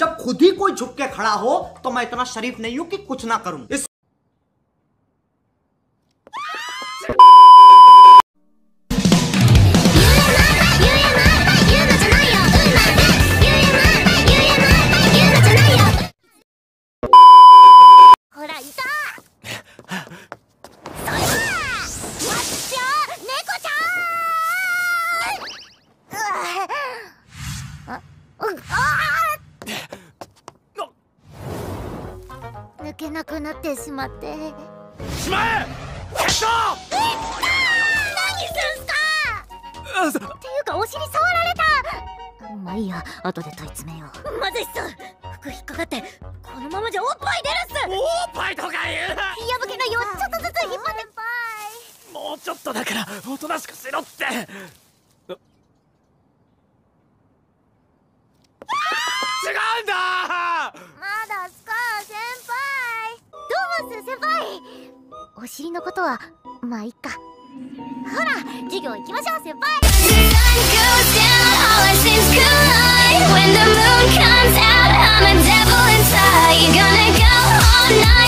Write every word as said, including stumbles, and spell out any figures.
जब खुद ही कोई झुक के खड़ा हो तो मैं इतना शरीफ नहीं हूं कि कुछ ना करूं। इस 抜けなくなってしまって。 しまえ！決勝！ 何すんすか！っていうかお尻触られた。まあいいや、後で問い詰めよう。まずいっす。服引っかかってこのままじゃおっぱい出るっす。 おっぱいとか言うな。 破けがよちょっとずつ引っ張って。 もうちょっとだからおとなしくしろって。違うんだ。 まだすか先輩。どうもす先輩。お尻のことはまあいいか。ほら授業行きましょう先輩。When the moon comes out, I'm a devil inside. You're gonna go all night.